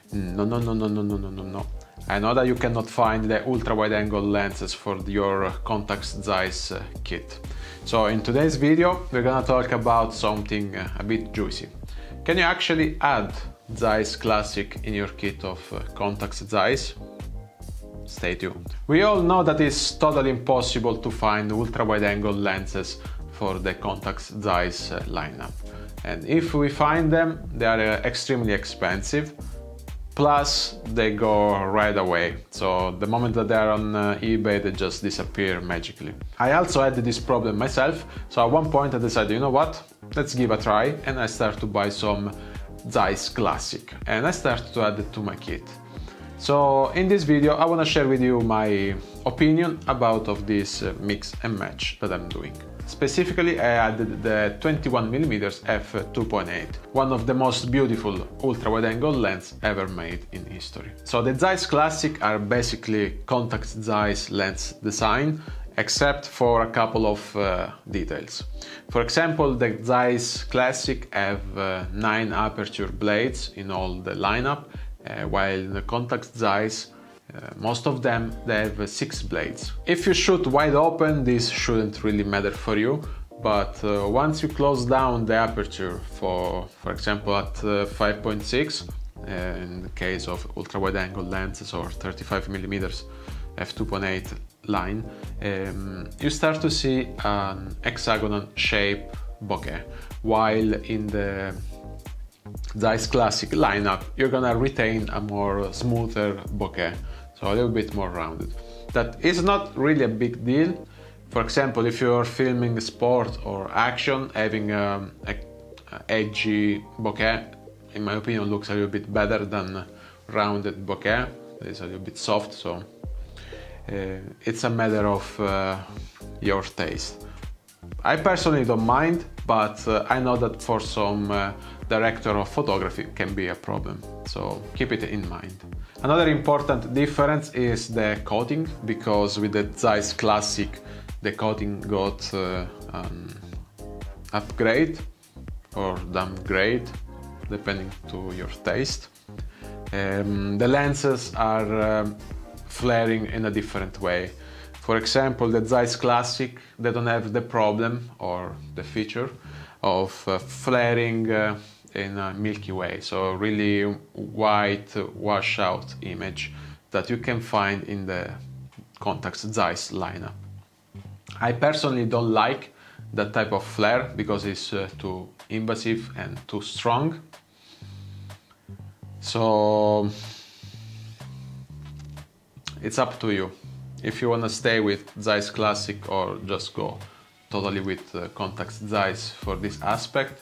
No, no, no, no, no, no, no, no, no. I know that you cannot find the ultra-wide-angle lenses for your Contax Zeiss kit. So in today's video, we're gonna talk about something a bit juicy. Can you actually add Zeiss Classic in your kit of Contax Zeiss? Stay tuned. We all know that it's totally impossible to find ultra-wide-angle lenses for the Contax Zeiss lineup. And if we find them, they are extremely expensive. Plus, they go right away. So the moment that they are on eBay, they just disappear magically. I also had this problem myself. So at one point I decided, you know what? Let's give a try. And I started to buy some Zeiss Classic. And I started to add it to my kit. So in this video, I want to share with you my opinion about this mix and match that I'm doing. Specifically, I added the 21mm f2.8, one of the most beautiful ultra-wide-angle lens ever made in history. So the Zeiss Classic are basically Contax Zeiss lens design, except for a couple of details. For example, the Zeiss Classic have 9 aperture blades in all the lineup, while the Contax Zeiss, most of them, they have 6 blades. If you shoot wide open, this shouldn't really matter for you, but once you close down the aperture, for example at 5.6, in the case of ultra-wide-angle lenses or 35mm f2.8 line, you start to see an hexagonal shape bokeh, while in the Zeiss Classic lineup you're gonna retain a more smoother bokeh, so a little bit more rounded. That is not really a big deal. For example, if you're filming sport or action, having a edgy bokeh, in my opinion, looks a little bit better than rounded bokeh. It's a little bit soft, so it's a matter of your taste. I personally don't mind, but I know that for some director of photography can be a problem, so keep it in mind. Another important difference is the coating, because with the Zeiss Classic the coating got upgrade or downgrade depending to your taste. The lenses are flaring in a different way. For example, the Zeiss Classic, they don't have the problem or the feature of flaring in a Milky Way, so really white washout image that you can find in the Contax Zeiss lineup. I personally don't like that type of flare because it's too invasive and too strong. So it's up to you if you want to stay with Zeiss Classic or just go totally with Contax Zeiss for this aspect.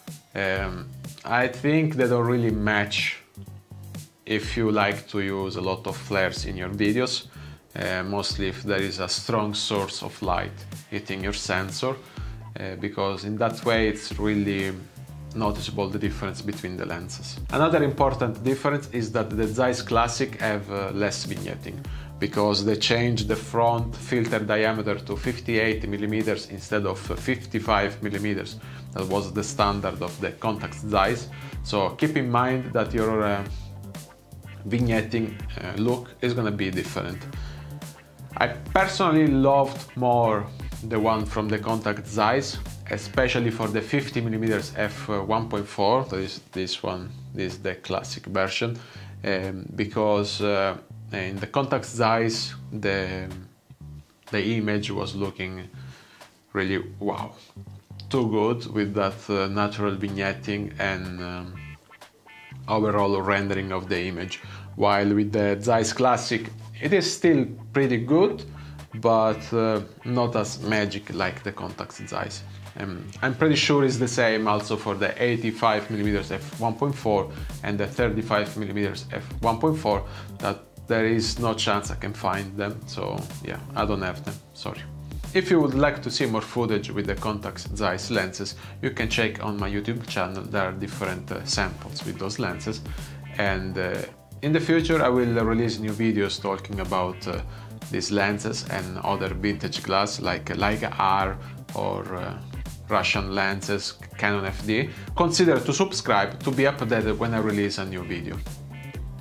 I think they don't really match if you like to use a lot of flares in your videos, mostly if there is a strong source of light hitting your sensor, because in that way it's really noticeable the difference between the lenses. Another important difference is that the Zeiss Classic have less vignetting, because they changed the front filter diameter to 58mm instead of 55mm. That was the standard of the Contax Zeiss. So keep in mind that your vignetting look is gonna be different. I personally loved more the one from the Contax Zeiss, especially for the 50mm f1.4. That is this one, this is the classic version, because in the Contax Zeiss the image was looking really wow, too good with that natural vignetting and overall rendering of the image, while with the Zeiss Classic it is still pretty good, but not as magic like the Contax Zeiss. I'm pretty sure it's the same also for the 85mm f1.4 and the 35mm f1.4, that there is no chance I can find them, so yeah, I don't have them, sorry. If you would like to see more footage with the Contax Zeiss lenses, you can check on my YouTube channel. There are different samples with those lenses, and in the future I will release new videos talking about these lenses and other vintage glass like Leica R or Russian lenses, Canon FD. Consider to subscribe to be updated when I release a new video.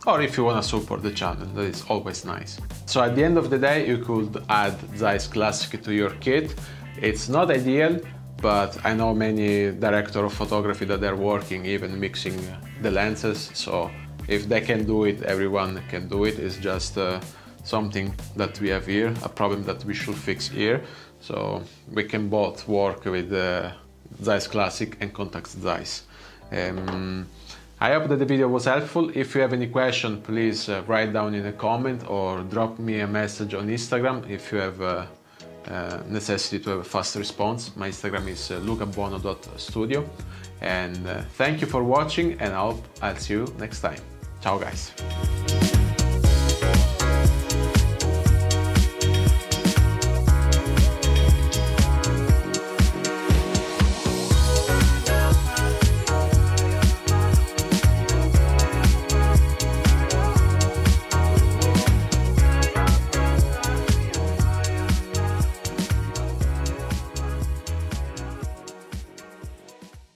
or if you want to support the channel, that is always nice. So at the end of the day, you could add Zeiss Classic to your kit. It's not ideal, but I know many directors of photography that they're working even mixing the lenses, so if they can do it, everyone can do it. It's just something that we have here, a problem that we should fix here, so we can both work with Zeiss Classic and Contax Zeiss. I hope that the video was helpful. If you have any question, please write down in a comment or drop me a message on Instagram if you have necessity to have a fast response. My Instagram is lucabuono.studio, and thank you for watching, and I hope I'll see you next time. Ciao guys!